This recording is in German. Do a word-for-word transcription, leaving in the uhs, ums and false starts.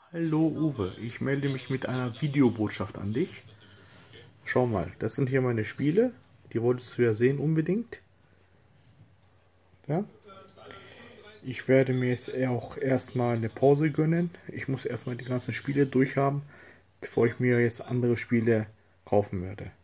Hallo Uwe, ich melde mich mit einer Videobotschaft an dich. Schau mal, das sind hier meine Spiele. Die wolltest du ja sehen unbedingt. Ja? Ich werde mir jetzt auch erstmal eine Pause gönnen. Ich muss erstmal die ganzen Spiele durchhaben, bevor ich mir jetzt andere Spiele kaufen werde.